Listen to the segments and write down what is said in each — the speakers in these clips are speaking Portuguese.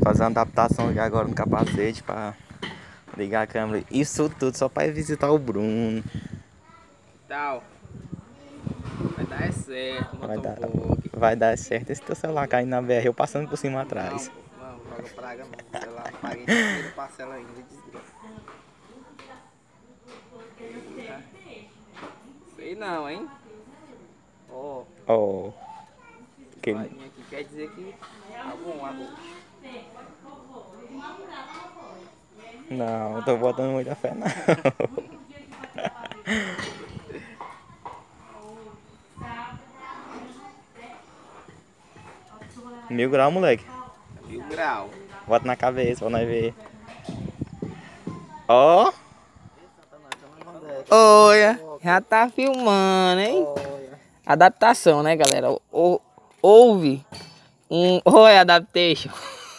fazer uma adaptação aqui agora no capacete pra ligar a câmera. Isso tudo só pra ir visitar o Bruno. Tal. Vai dar certo, Vai dar certo esse teu celular caindo na BR, eu passando por cima atrás. Não, joga praga não. O celular paga em primeira parcela ainda, desgraça. Sei não, hein? Ó. Oh. Que aqui quer dizer que tá bom arroz. Não, eu tô botando muita fé não. 1000 graus, moleque. 1000 graus. Bota na cabeça pra nós ver. Ó. Olha, já tá filmando, hein? Adaptação, né, galera? Houve um... Oi, adaptation.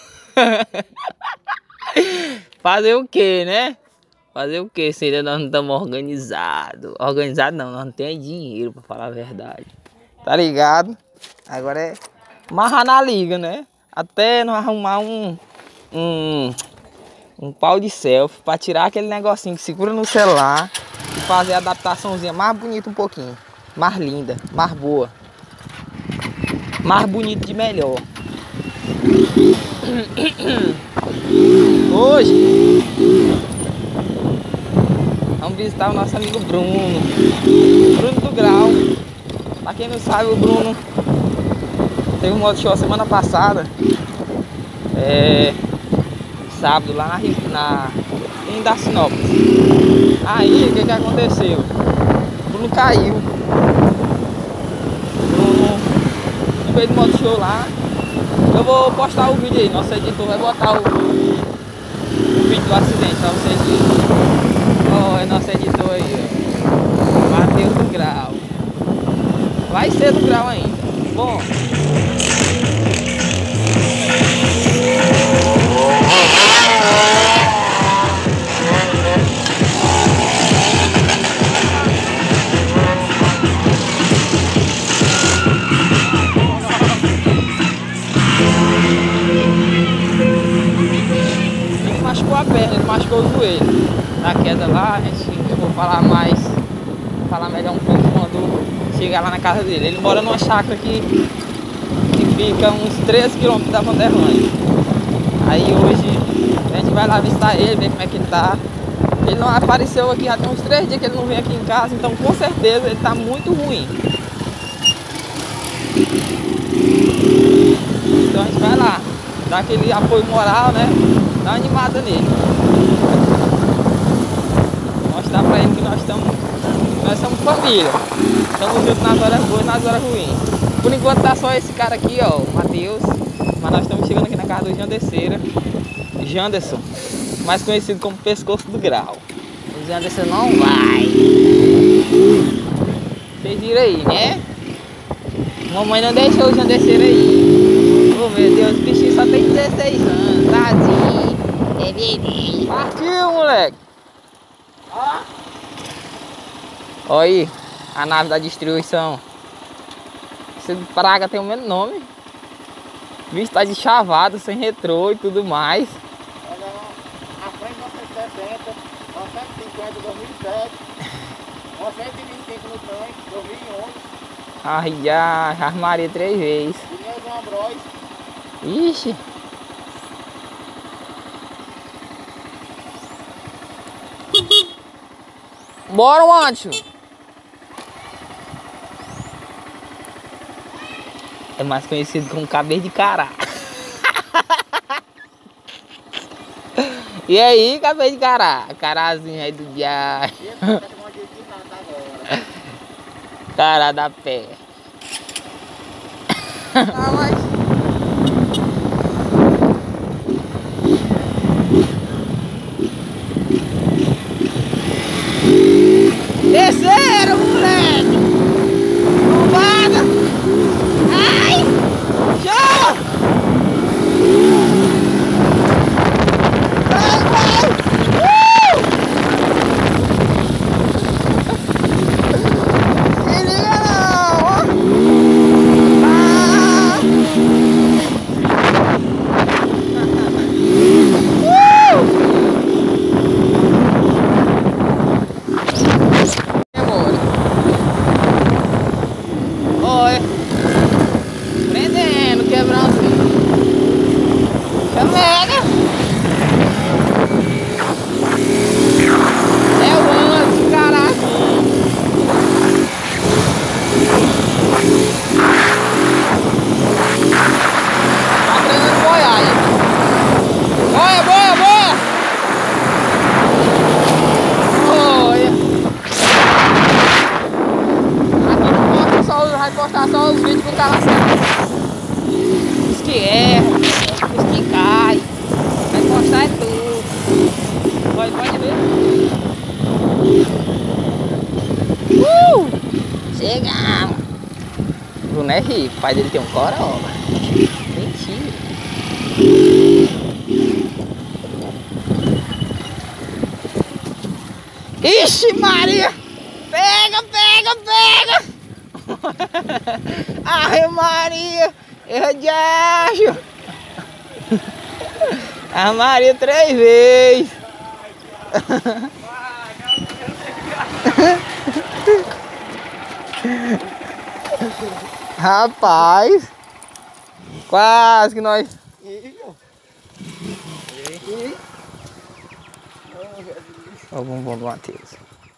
Fazer o quê, né? Fazer o quê se ainda nós não estamos organizados? Organizado não, nós não temos dinheiro, pra falar a verdade. Tá ligado? Agora é marrar na liga, né? Até nós arrumar um pau de selfie pra tirar aquele negocinho que segura no celular e fazer a adaptaçãozinha mais bonita um pouquinho. Mais linda, mais boa. Mais bonito de melhor. Hoje vamos visitar o nosso amigo Bruno. Bruno do Grau. Pra quem não sabe, o Bruno teve um moto show semana passada. Sábado lá em Dacinópolis. Aí o que aconteceu? O Bruno caiu. Bruno no meio do moto show lá. Eu vou postar o vídeo aí, nosso editor vai botar o vídeo do acidente pra vocês verem. Ó, é nosso editor aí, ó. Matheus do Grau. Vai ser do Grau ainda. Bom. Ele machucou a perna, ele machucou o joelho. Na queda lá, eu vou falar melhor um pouco quando chegar lá na casa dele. Ele mora numa chácara que fica uns 13 km da Vanderlândia. Aí hoje a gente vai lá visitar ele, ver como é que ele tá. Ele não apareceu aqui, já tem uns 3 dias que ele não vem aqui em casa, então com certeza ele tá muito ruim. Então a gente vai lá, dar aquele apoio moral, né? Dar uma animada nele. Mostrar pra ele que nós somos família. Estamos juntos nas horas boas e nas horas ruins. Por enquanto tá só esse cara aqui, ó, o Matheus. Mas nós estamos chegando aqui na casa do Janderson, mais conhecido como Pescoço do Grau. O Janderson não vai. Vocês viram aí, né? Mamãe não deixou o Janderson aí. Oh meu Deus, o bichinho só tem 16 anos, tadinho. É bebê. Partiu, moleque. Ó. Olha aí, a nave da destruição. Esse praga tem o mesmo nome. O bicho tá de chavado, sem retrô e tudo mais. Olha, a frente 970, 950, 2007, 925 no tanque, 2011. Ai, já armaria 3 vezes. Pneus de uma Bros. Ixi. Bora, Mancho. É mais conhecido como cabeça de cará. E aí, cabeça de cará? Carazinho aí do diabo. Cará da pé. Ah, mas... Desceram, moleque! Roubada! Ai! Tchau! Vai, vai! Se liga não! Ah! Os que cai. Vai postar é tudo. Pode ver. Chegamos. O Bruno é rico. O pai dele tem um Corolla. Mentira. Ixi, Maria! Pega! Ai, Maria! Eu de acho! A Maria 3 vezes! Rapaz! Quase que nós... Ó o bumbum do Matheus.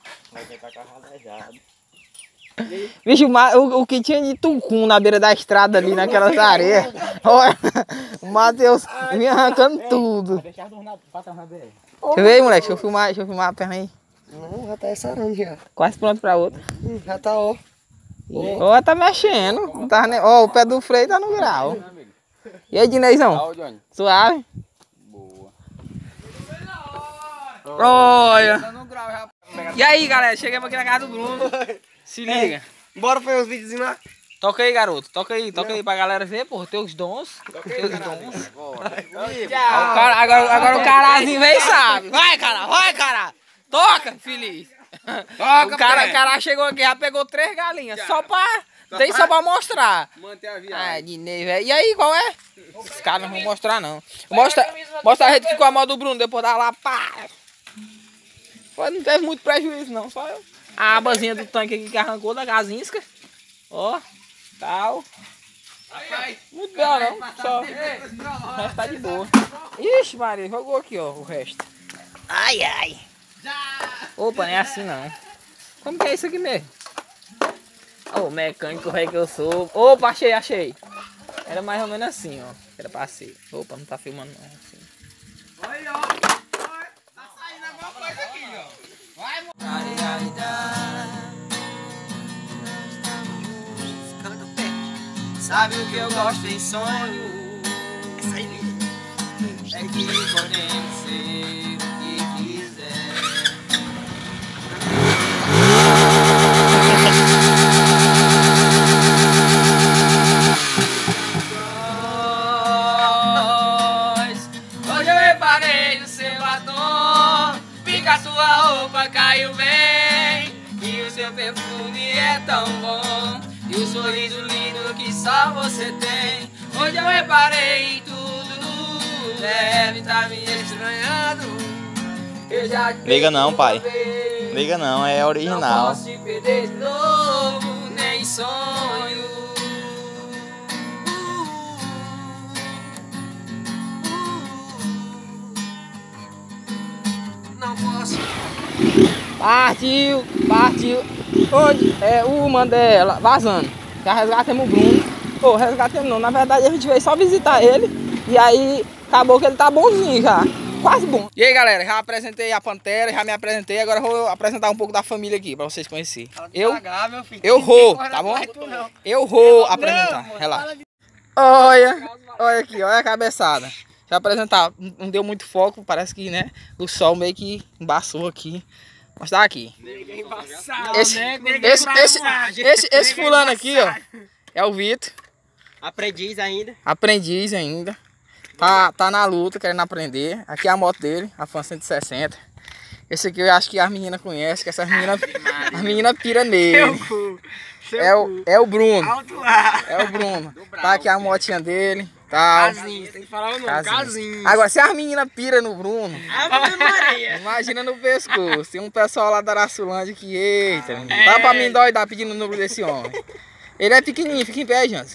Vixe, o que tinha de tucum na beira da estrada ali naquelas areias. Olha, o Matheus vinha arrancando tudo. Deixa eu ver aí, moleque, deixa eu filmar a perna aí. Não, já tá sarando já. Quase pronto pra outra. Já tá, ó. Ó, tá mexendo. Não tá, né? Ó, o pé do freio tá no grau. E aí, Dineizão? Suave? Boa. Olha. E aí, galera, chegamos aqui na casa do Bruno. Se liga. Bora fazer uns videozinhos lá. Toca aí, garoto. Toca aí pra galera ver, porra, teus dons. Teus dons. Agora o carazinho vem e sabe. Vai, cara. Toca, feliz. Toca, o cara chegou aqui, já pegou 3 galinhas. Só pra mostrar. Manter a viagem. Ah, Dinei, velho. E aí, qual é? Os caras não vão mostrar, não. Mostra a gente que ficou a mão do Bruno, depois da lá, pá. Não teve muito prejuízo, não. Só a abazinha do tanque aqui que arrancou da gazinska. Ó, tal. Muito bem, não. Só. O resto tá de boa. Ixi, Maria, jogou aqui, ó, o resto. Ai. Opa, não é assim, não. Como que é isso aqui mesmo? Ô, mecânico velho que eu sou. Opa, achei. Era mais ou menos assim, ó. Era pra ser. Opa, não tá filmando, não. Assim. Olha, ó. Tá saindo alguma coisa aqui, ó. Vai, moço. Sabe o que eu gosto em sonho? Essa aí, É que podemos ser o que quiser. Hoje eu reparei no seu batom, vi que a sua roupa caiu bem, e o seu perfume é tão bom, e o sorriso lindo que só você tem. Hoje eu reparei em tudo, deve estar me estranhando. Eu já te Liga não, pai. vez. Liga não, é Não original. posso te perder de novo, nem sonho. não posso. Partiu. Onde? É o Mandela, vazando. Já resgatamos o Bruno. Pô, resgatamos não. Na verdade a gente veio só visitar ele. E aí acabou que ele tá bonzinho já. Quase bom. E aí, galera, já apresentei a Pantera, já me apresentei. Agora eu vou apresentar um pouco da família aqui, pra vocês conhecerem. Eu vou, tá bom? Eu vou apresentar, relaxa. Olha aqui, olha a cabeçada. Já apresentar, não deu muito foco, parece que, né, o sol meio que embaçou aqui. Mas tá aqui. Esse fulano aqui, ó, é o Vitor. Aprendiz ainda. Tá na luta, querendo aprender. Aqui é a moto dele, a Fan 160. Esse aqui eu acho que as meninas conhecem, que essas meninas pira nele. É o Bruno. É o Bruno. Tá aqui a motinha dele. Tá. Casinho, tem que falar o nome. Casinho. Agora, se as meninas pira no Bruno, imagina no pescoço. Tem um pessoal lá da Araçulândia que, eita, dá pra mim doidar pedindo o número desse homem. Ele é pequenininho, fica em pé, gente.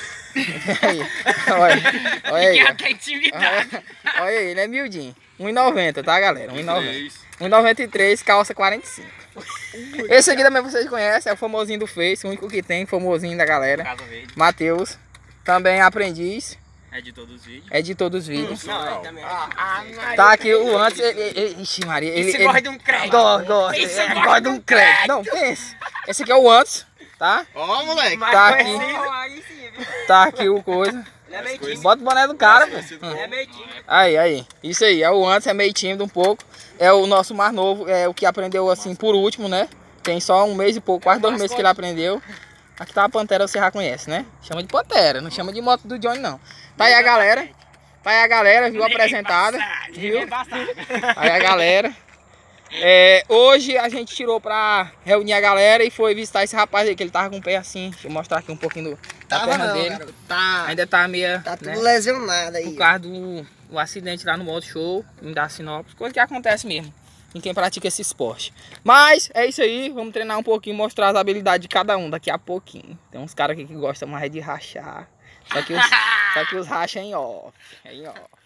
Olha aí. Olha aí, ele é miudinho. 1,90, tá, galera? 1,90. 1,93, calça 45. Esse aqui também vocês conhecem, é o famosinho do Face, o único que tem, famosinho da galera. Matheus, também aprendiz. É de todos os vídeos. Tá aqui o antes. Ixi, Maria. Ele gosta de um crédito. Gosta de um crédito. Não, pense. Esse aqui é o antes, tá? Ó, moleque. Tá aqui o coisa. Ele é meio tímido. Bota o boné do cara, pô. Ele é meio tímido. Aí. Isso aí. É o Anderson, é meio tímido um pouco. É o nosso mais novo, é o que aprendeu assim por último, né? Tem só 1 mês e pouco, quase 2 meses que ele aprendeu. Aqui tá a Pantera, você já conhece, né? Chama de Pantera, não chama de moto do Johnny, não. Tá aí a galera. Tá aí a galera, viu? Apresentada. Viu? Aí a galera. Hoje a gente tirou pra reunir a galera e foi visitar esse rapaz aí, que ele tava com o pé assim. Deixa eu mostrar aqui um pouquinho da perna dele. Garoto, tá. Ainda tá meio. Tá tudo né, lesionado aí. por causa do acidente lá no moto show, em Dacinópolis. Coisa que acontece mesmo em quem pratica esse esporte. Mas é isso aí, vamos treinar um pouquinho, mostrar as habilidades de cada um daqui a pouquinho. Tem uns caras aqui que gostam mais de rachar. Só que os racham em off. É em off.